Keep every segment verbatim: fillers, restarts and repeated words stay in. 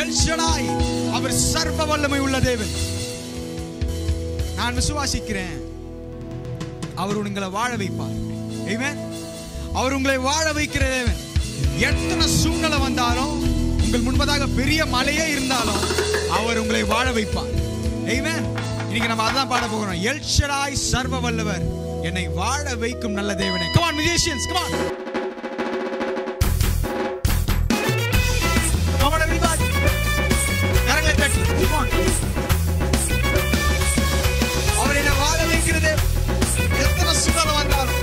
L Shaddai அவர் சர்வ வல்லமை உள்ள தேவன். நான் விசுவாசிக்கிறேன் அவர் உங்களை வாழ வைப்பார். ஆமென். அவர் உங்களை வாழ வைக்கிற தேவன். எத்தனை சூழ்நிலை வந்தாலும், உங்கள் முன்பதாக பெரிய மலையே இருந்தாலும் அவர் உங்களை வாழ வைப்பார். ஆமென். இன்னைக்கு நம்ம அதான் பாட போகிறோம். எல் ஷடாய் சர்வ வல்லவர், என்னை வாழ வைக்கும் நல்ல தேவனே. Come on musicians, come on. Come on everybody. கரங்களை தட்டி. Come on. அவர் என்னை வாழ வைக்கிறது எத்தனை சூழ்நிலை வந்தாலும்.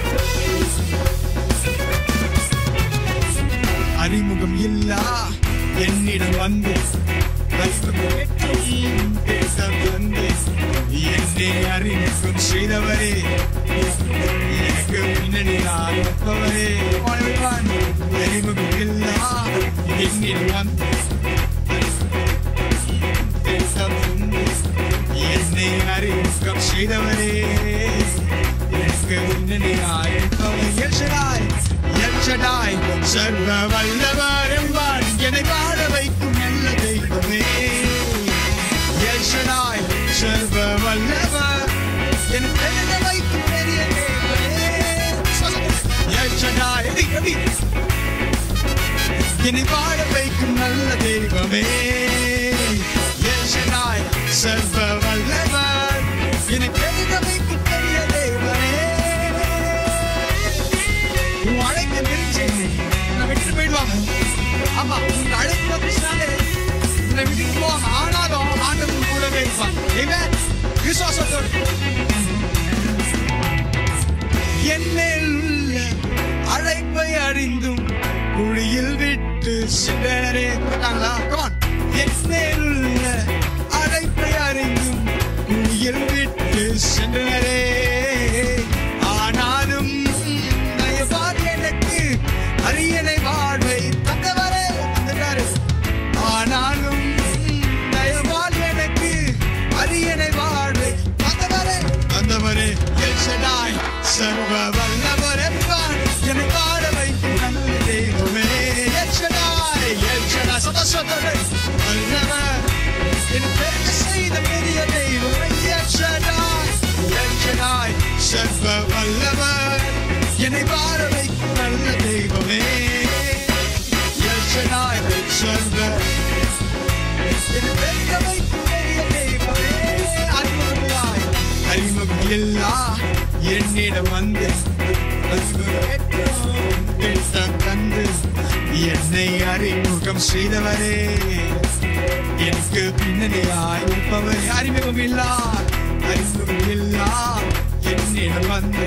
அறிமுகம் இல்லா என்னிடம் வந்து என்னை அறிமுகம் செய்தவரே, எனக்கு பின்னணியால் இருப்பவரே. அறிமுகம் இல்லா என்னிடம் வந்து என்னை அறிமுகம் செய்தவரே, எனக்கு பின்னணியால் இருப்பவரே. எல் ஷடாய், எல் ஷடாய் சர்வ வல்லவர் என்பார், என்னை வாழ வைக்கும் நல்ல தெய்வமே. எல் ஷடாய் சர்வ வல்லவர், என்னை வாழ வைக்கும் பெரிய தெய்வமே. எல் ஷடாய் என்னை வாழ வைக்கும் நல்ல தெய்வமே. எல் ஷடாய் சர்வ வல்லவர், என்னை வாழ வைக்கும் பெரிய தெய்வமே. அழைக்க நெருங்கி விட்டு போயிடுவாங்க. ஆமா, உங்க அழைப்பு உன்னை விட்டுட்டு போவாங்க. ஆனாலும் ஆண்டவர் கூடவே இருப்பாங்க. விசுவாசத்தோடு என் மேல் உள்ள அழைப்பை அறிந்தும் குழியில் விட்டு சென்றனரே. என் மேல் உள்ள அழைப்பை அறிந்தும் குழியில் விட்டு சென்றனரே. ஆனாலும் எனக்கு அரியணை வாழ்வை தந்தவரே தந்தாரு. ஆனாலும் தயவால் எனக்கு அரியணை வாழ்வை தந்தவரே தந்தவரே. எல் ஷடாய் சர்வ வல்லவர் என்பார், என்னை வாழ வைக்கும் நல்ல தெய்வமே. எல் ஷடாய், எல் ஷடாய் சதசதரே வல்லவர், என்னை பெருக செய்த பெரிய தெய்வமே. எல் ஷடாய், எல் ஷடாய் சர்வ வல்லவர், என்னை வாழ வைக்கும் நல்ல தெய்வமே. எல் ஷடாய் சர்வ என்னை பெருக வைக்கும் பெரிய தெய்வமே. அறிமுகமாய் அறிமுகம் இல்லா என்னிடம் வந்து தந்து என்னை அறிமுகம் செய்தவரே, எனக்கு பின்னணியாய் இருப்பவரே. அறிமுகம் இல்லா அறிமுகம் இல்லா என்னிடம் வந்து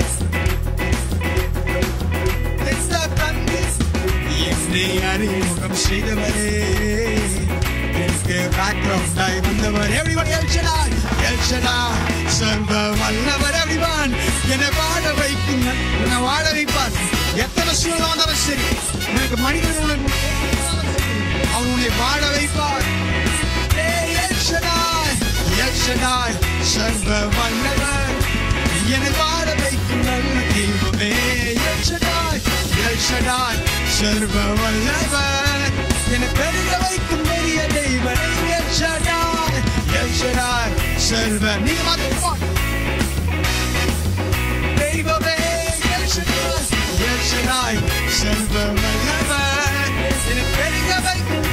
என்னை அறிமுகம் செய்தவரே, எனக்கு பேக்ரவுண்டாய் வந்தவர். Everyone El Shaddai, El Shaddai சர்வ வல்லவர். Everyone என்னை வாழ வைக்கும், என்னை வாழ வைப்பார். எத்தனை சூழ்நிலை வந்தாலும் சரி, எனக்கு மனிதர்கள் அவர் உன்னை வாழ வைப்பார். எல் ஷடாய், எல் ஷடாய் சர்வ வல்லவர், என்னை வாழ வைக்கும் நல்ல தெய்வமே. எல் ஷடாய், எல் ஷடாய் சர்வ வல்லவர், என்னை பெருக வைக்கும் பெரிய தெய்வமே. எல் ஷடாய், எல் ஷடாய் சர்வ நீங்க மாத்திரம் தெய்வமே. எல் ஷடாய், எல் ஷடாய் சர்வ வல்லவர், என்னை பெருக வைக்கும்